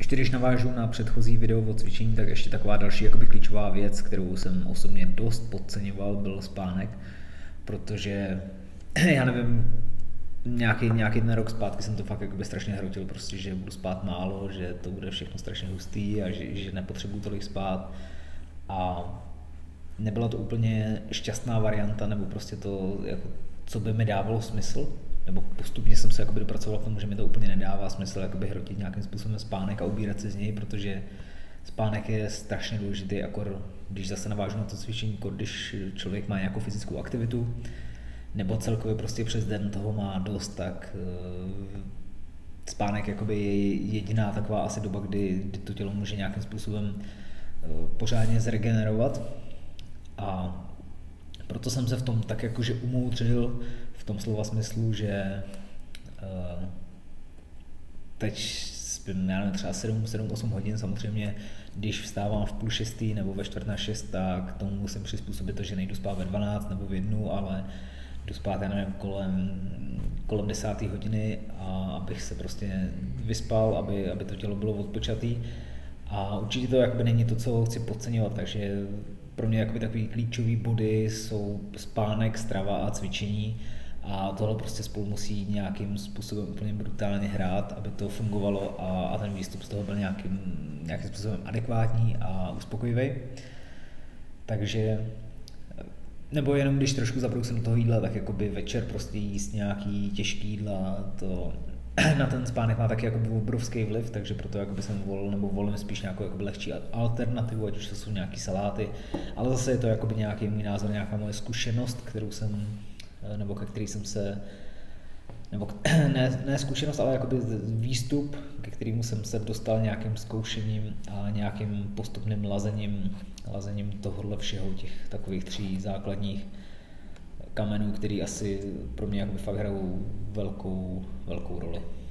Ještě když navážu na předchozí video o cvičení, tak ještě taková další jakoby klíčová věc, kterou jsem osobně dost podceňoval, byl spánek, protože já nevím, nějaký ten rok zpátky jsem to fakt jakoby strašně hrotil, prostě, že budu spát málo, že to bude všechno strašně hustý a že nepotřebuju tolik spát a nebyla to úplně šťastná varianta, nebo prostě to, jako, co by mi dávalo smysl, nebo postupně jsem se jakoby dopracoval k tomu, že mi to úplně nedává smysl jakoby hrotit nějakým způsobem spánek a ubírat se z něj, protože spánek je strašně důležitý, akor když zase navážu na to cvičení, když člověk má nějakou fyzickou aktivitu, nebo celkově prostě přes den toho má dost, tak spánek jakoby je jediná taková asi doba, kdy to tělo může nějakým způsobem pořádně zregenerovat. A proto jsem se v tom tak jakože umoudřil v tom slova smyslu, že teď spím, já nevím, třeba 7-8 hodin, samozřejmě, když vstávám v 5:30 nebo ve 5:45, tak tomu musím přizpůsobit to, že nejdu spát ve 12 nebo v 1, ale jdu spát, já nevím, kolem 10. hodiny, a abych se prostě vyspal, aby to tělo bylo odpočatý. A určitě to jakoby není to, co chci podceňovat, takže pro mě jakoby takový klíčový body jsou spánek, strava a cvičení, a tohle prostě spolu musí nějakým způsobem úplně brutálně hrát, aby to fungovalo a ten výstup z toho byl nějakým způsobem adekvátní a uspokojivý. Takže nebo jenom když trošku zabrousím do toho jídla, tak jakoby večer prostě jíst nějaký těžký jídla, to na ten spánek má taky jakoby obrovský vliv, takže proto jakoby jsem volím spíš nějakou jakoby lehčí alternativu, ať už to jsou nějaký saláty, ale zase je to jakoby nějaký můj názor, nějaká moje zkušenost, kterou jsem, nebo ke který jsem se, nebo ne zkušenost, ale jakoby výstup, ke kterému jsem se dostal nějakým zkoušením a nějakým postupným lazením tohohle všeho, těch takových 3 základních kamenů, který asi pro mě jakoby fakt hrajou velkou roli.